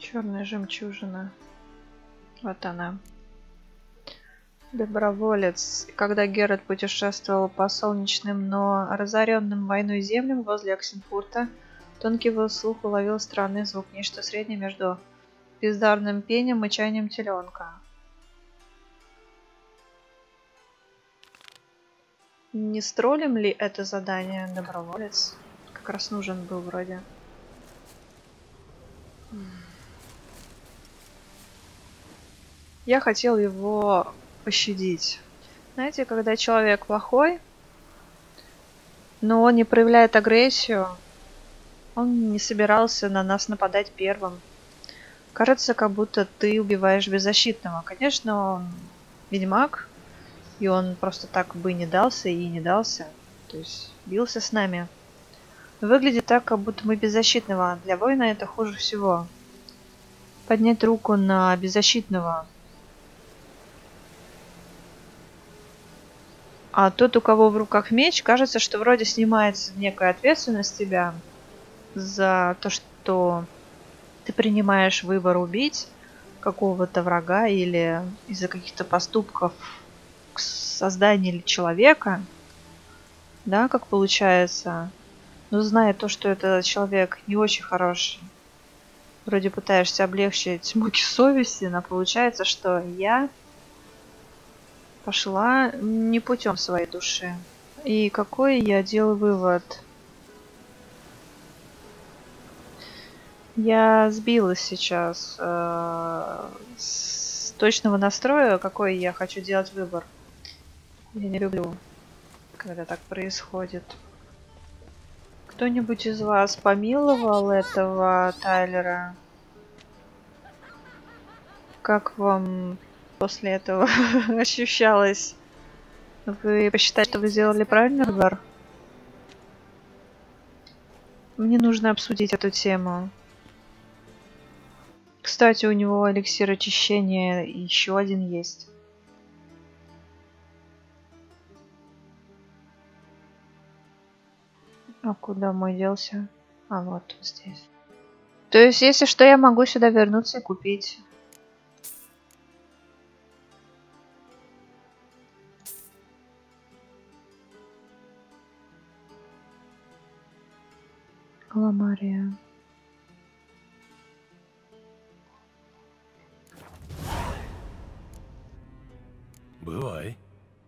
Черная жемчужина. Вот она. Доброволец. Когда Геральт путешествовал по солнечным, но разоренным войной землям возле Оксенфурта, тонкий его слух уловил странный звук, нечто среднее между бездарным пением и мычанием теленка. Не стролем ли это задание, доброволец? Как раз нужен был вроде. Я хотел его пощадить. Знаете, когда человек плохой, но он не проявляет агрессию, он не собирался на нас нападать первым. Кажется, как будто ты убиваешь беззащитного. Конечно, он ведьмак, и он просто так бы не дался и не дался. То есть бился с нами. Выглядит так, как будто мы беззащитного. Для воина это хуже всего. Поднять руку на беззащитного. А тот, у кого в руках меч, кажется, что вроде снимается некая ответственность с тебя за то, что ты принимаешь выбор убить какого-то врага или из-за каких-то поступков к созданию человека, да, как получается. Но зная то, что этот человек не очень хороший, вроде пытаешься облегчить муки совести, но получается, что я пошла не путем своей души. И какой я делаю вывод? Я сбилась сейчас с точного настроя, какой я хочу делать выбор. Я не люблю, когда так происходит. Кто-нибудь из вас помиловал этого Тайлера? Как вам после этого ощущалось? Вы посчитаете, что вы сделали правильный выбор? Мне нужно обсудить эту тему. Кстати, у него эликсир очищения еще один есть. А куда мой делся? А вот здесь. То есть, если что, я могу сюда вернуться и купить. Ламария. Бывай.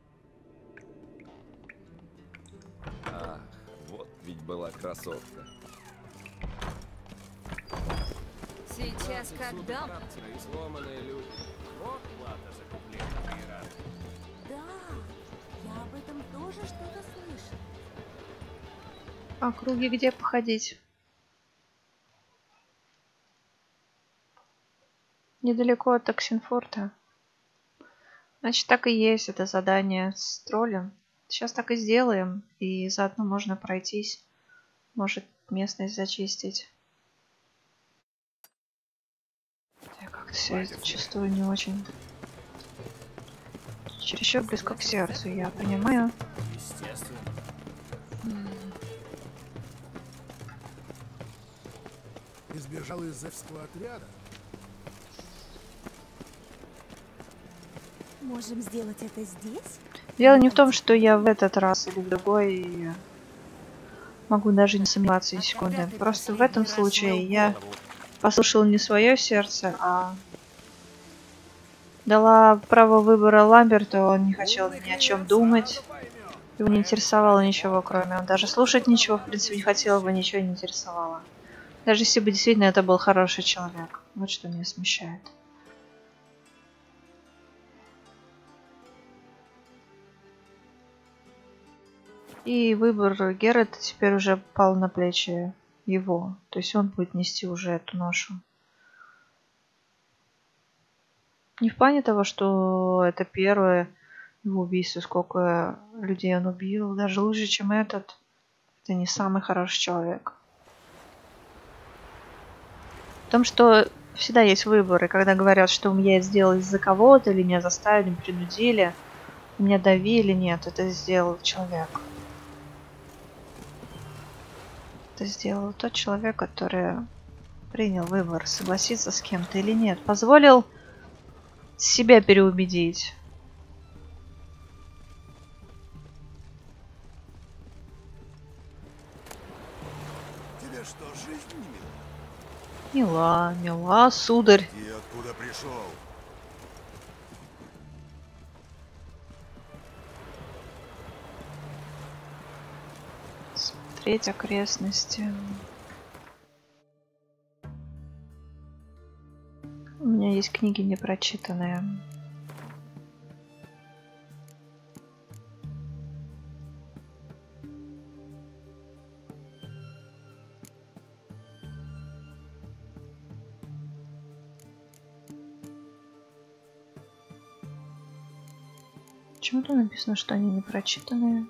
Ах, вот ведь была красотка. Сейчас как дам? Сломанные люди. Вот плата за купление Ира. Да, я об этом тоже что-то слышал. А круги где походить? Недалеко от Оксенфорта. Значит, так и есть это задание с троллем. Сейчас так и сделаем. И заодно можно пройтись. Может, местность зачистить. Я как-то себя чувствую не очень. Чересчур близко к сердцу, я понимаю. Естественно. Избежал из зевского отряда? Можем сделать это здесь? Дело не в том, что я в этот раз или в другой могу даже не сомневаться ни секунды. Просто в этом случае я послушала не свое сердце, а дала право выбора Ламберту. Он не хотел ни о чем думать. Его не интересовало ничего, кроме... Он даже слушать ничего, в принципе, не хотел, его ничего не интересовало. Даже если бы действительно это был хороший человек. Вот что меня смущает. И выбор Геральта теперь уже пал на плечи его. То есть он будет нести уже эту ношу. Не в плане того, что это первое его убийство, сколько людей он убил. Даже лучше, чем этот. Это не самый хороший человек. В том, что всегда есть выборы. Когда говорят, что я это сделал из-за кого-то, или меня заставили, принудили, меня давили, нет, это сделал человек. Это сделал тот человек, который принял выбор, согласиться с кем-то или нет. Позволил себя переубедить. Тебе что, жизнь не Мила, мила? мила, сударь. Ты откуда пришел? Смотреть окрестности. У меня есть книги непрочитанные. Почему-то написано, что они непрочитанные.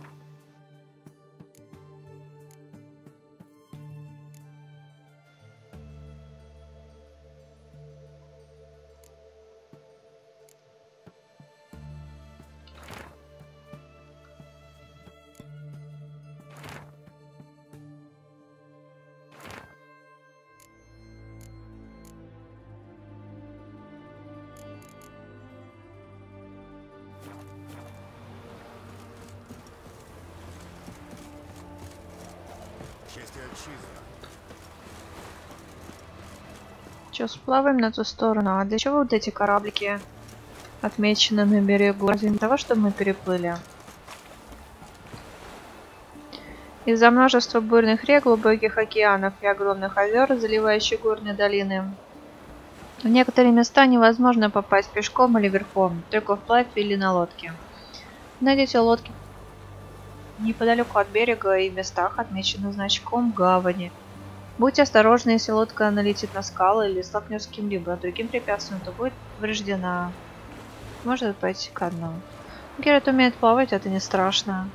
Честь и отчизна. Че, сплаваем на ту сторону? А для чего вот эти кораблики отмечены на берегу? Разве не для того, чтобы мы переплыли? Из-за множества бурных рек, глубоких океанов и огромных озер, заливающих горные долины, в некоторые места невозможно попасть пешком или верхом, только вплавь или на лодке. Найдите лодки неподалеку от берега и в местах, отмеченных значком гавани. Будьте осторожны, если лодка налетит на скалы или столкнется с каким-либо другим препятствием, то будет повреждена. Может пойти ко дну. Герат умеет плавать, это не страшно.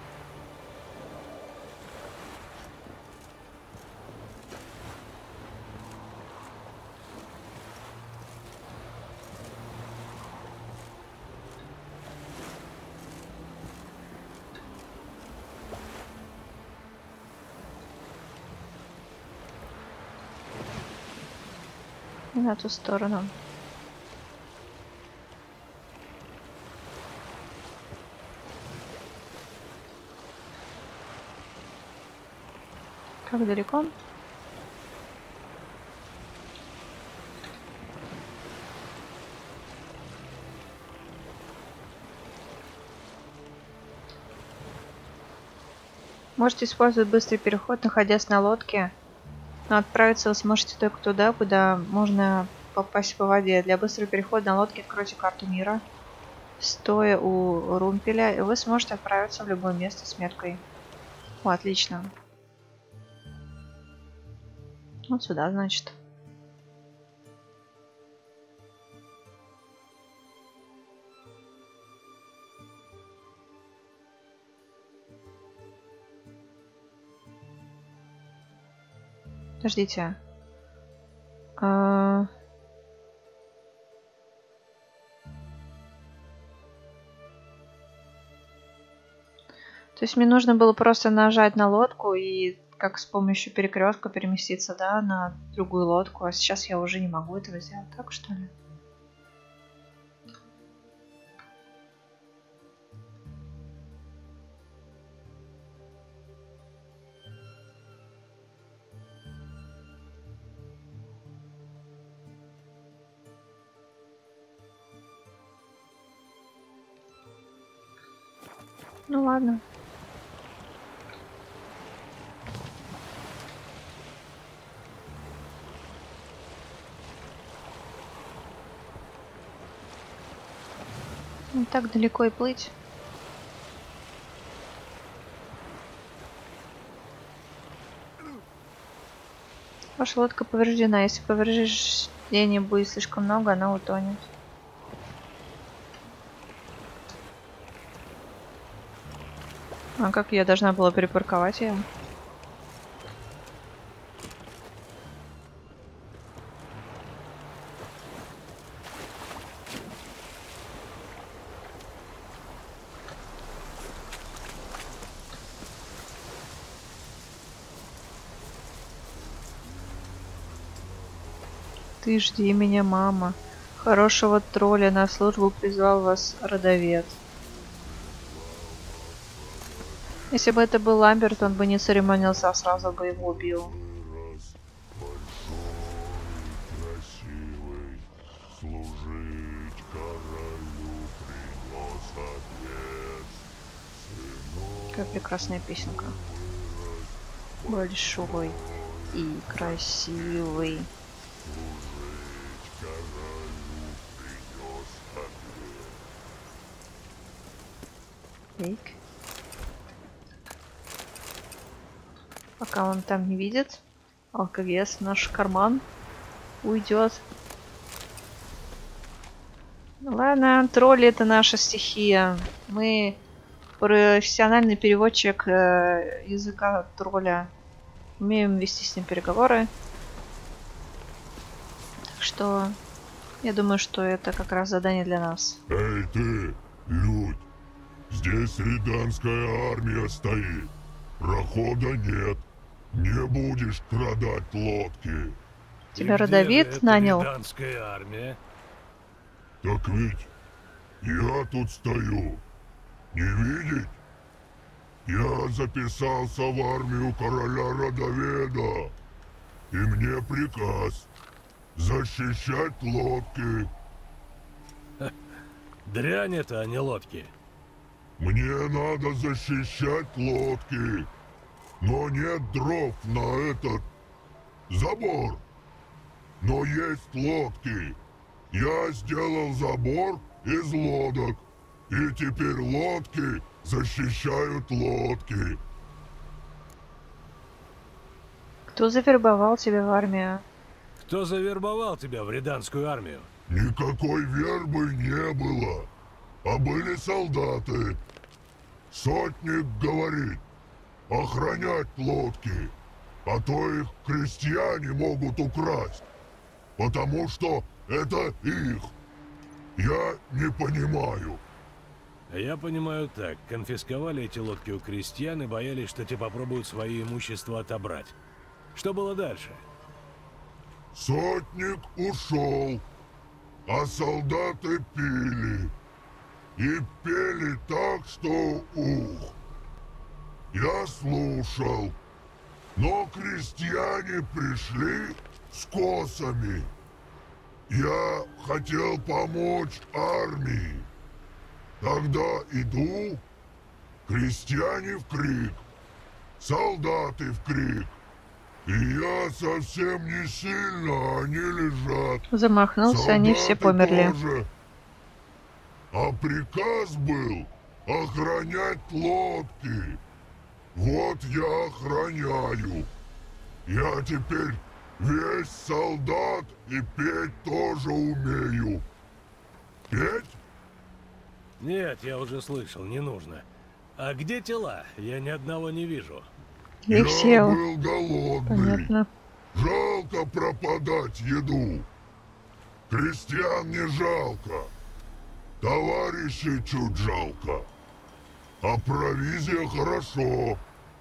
И на ту сторону. Как далеко? Можете использовать быстрый переход, находясь на лодке. Но отправиться вы сможете только туда, куда можно попасть по воде. Для быстрого перехода на лодке откройте карту мира. Стоя у румпеля, и вы сможете отправиться в любое место с меткой. О, отлично. Вот сюда, значит. Подождите. То есть мне нужно было просто нажать на лодку и как с помощью перекрестка переместиться, да, на другую лодку. А сейчас я уже не могу этого сделать. Так что ли? Ну ладно. Не так далеко и плыть. Ваша лодка повреждена. Если повреждений будет слишком много, она утонет. А как я должна была припарковать ее? Ты жди меня, мама. Хорошего тролля на службу призвал вас родовед. Если бы это был Ламберт, он бы не церемонился, а сразу бы его убил. Вырос большой, красивый, служить королю принес ответ. Сынок Какая прекрасная песенка. Большой и красивый. служить королю принес ответ. Эйк. Пока он там не видит, алкоголь в наш карман уйдет. Ну ладно, тролли это наша стихия. Мы профессиональный переводчик языка тролля. Умеем вести с ним переговоры. Так что я думаю, что это как раз задание для нас. Эй ты, Людь, здесь риданская армия стоит. Прохода нет. Не будешь продать лодки. Тебя родовид нанял? Риданская армия. Так ведь я тут стою. Не видеть? Я записался в армию короля Родоведа. И мне приказ защищать лодки. Дрянь это, а не лодки. Мне надо защищать лодки. Но нет дров на этот забор. Но есть лодки. Я сделал забор из лодок. И теперь лодки защищают лодки. Кто завербовал тебя в армию? Кто завербовал тебя в риданскую армию? Никакой вербы не было. А были солдаты. Сотник говорит, охранять лодки, а то их крестьяне могут украсть, потому что это их. Я не понимаю. Я понимаю так. Конфисковали эти лодки у крестьян и боялись, что те попробуют свое имущество отобрать. Что было дальше? Сотник ушел, а солдаты пили. И пели так, что ух. Я слушал, но крестьяне пришли с косами. Я хотел помочь армии. Тогда иду, крестьяне в крик, солдаты в крик. И я совсем не сильно, они лежат. Замахнулся, они все Солдаты померли. тоже. А приказ был охранять лодки. Вот я охраняю. Я теперь весь солдат и петь тоже умею. Петь? Нет, я уже слышал, не нужно. А где тела? Я ни одного не вижу. Я Алексею. был голодный. Понятно. Жалко пропадать еду. Крестьян не жалко. Товарищей чуть жалко. А провизия хорошо.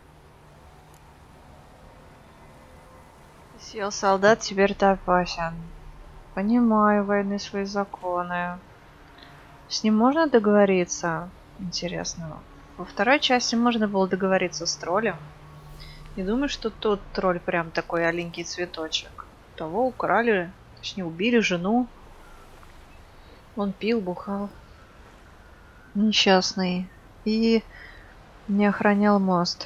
Сел солдат, теперь ты опасен. Понимаю войны свои законы. С ним можно договориться? Интересно. Во второй части можно было договориться с троллем. Не думаю, что тот тролль прям такой аленький цветочек. Того украли, точнее убили жену. Он пил, бухал. Несчастный. И не охранял мост.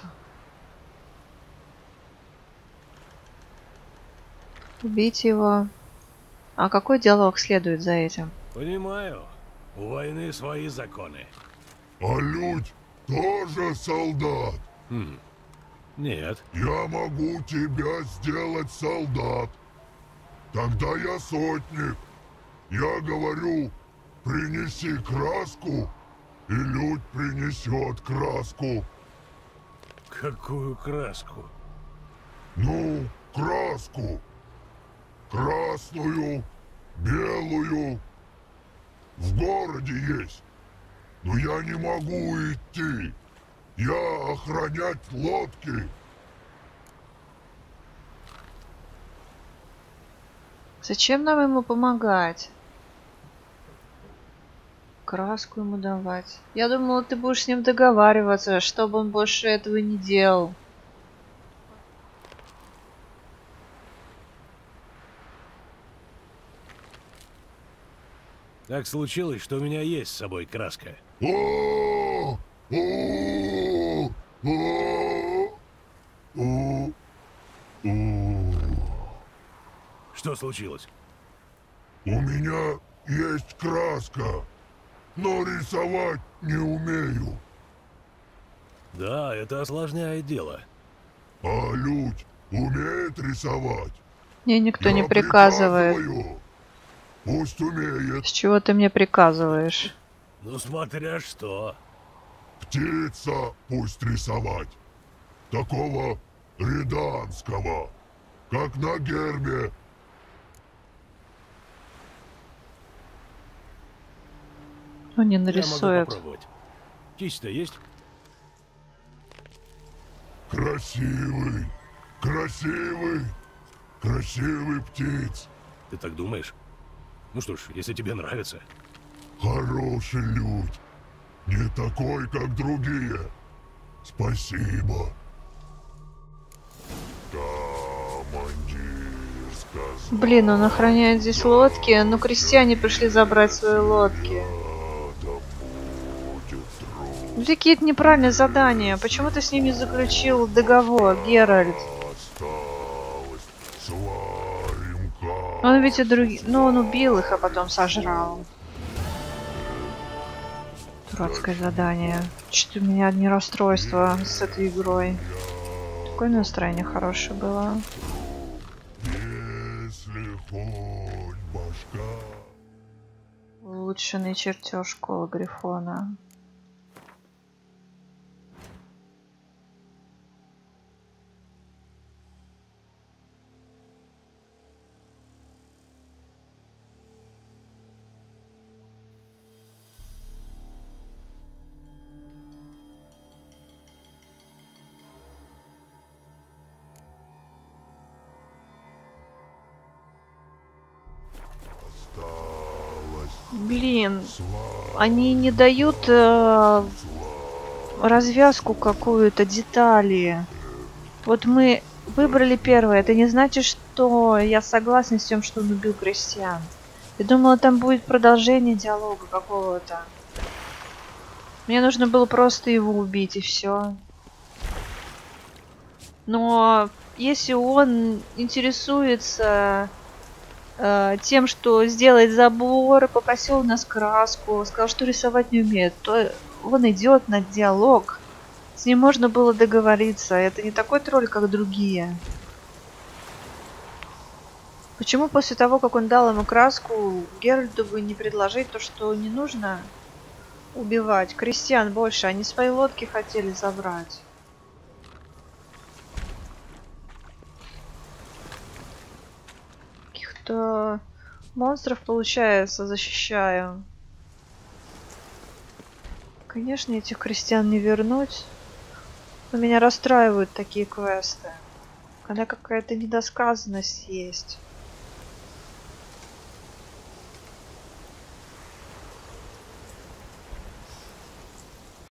Убить его. А какой диалог следует за этим? Понимаю. У войны свои законы. А Людь тоже солдат. Нет. Я могу тебя сделать солдат. Тогда я сотник. Я говорю, принеси краску, и Людь принесет краску. Какую краску? Ну, краску. Красную, белую. В городе есть. Но я не могу идти. Я охранять лодки. Зачем нам ему помогать? Краску ему давать. Я думала, ты будешь с ним договариваться, чтобы он больше этого не делал. Так случилось, что у меня есть с собой краска. О, о, о, о. Что случилось? У меня есть краска, но рисовать не умею. Да, это осложняет дело. А Людь умеет рисовать? Мне никто не Я приказывает. приказываю. Пусть умеет. С чего ты мне приказываешь? Ну, смотря что. Птица пусть рисовать. Такого риданского, как на гербе. Он не Я могу нарисует. попробовать. Кисть-то есть? Красивый, красивый, красивый птиц. Ты так думаешь? Ну что ж, если тебе нравится. Хороший Людь. Не такой, как другие. Спасибо. Командир сказал, Блин, он охраняет здесь лодки, но крестьяне пришли забрать свои лодки. рядом будет друг. Какие-то неправильные задания. Почему ты с ними заключил договор, Геральт? Осталось сварим Он ведь и другие... Ну, он убил их, а потом сожрал. Дурацкое задание. Что-то у меня одни расстройства с этой игрой. Такое настроение хорошее было. Если хоть башка. Улучшенный чертеж школы Грифона. Осталось Блин, сварим. они не дают развязку какую-то, детали. Вот мы выбрали первое. Это не значит, что я согласна с тем, что он убил крестьян. Я думала, там будет продолжение диалога какого-то. Мне нужно было просто его убить, и все. Но если он интересуется тем, что сделать забор, попросил у нас краску, сказал, что рисовать не умеет, то он идет на диалог. С ним можно было договориться. Это не такой тролль, как другие. Почему после того, как он дал ему краску, Геральту бы не предложить то, что не нужно убивать крестьян больше? Они свои лодки хотели забрать. Каких-то монстров, получается, защищаю. Конечно, этих крестьян не вернуть. Но меня расстраивают такие квесты. Когда какая-то недосказанность есть.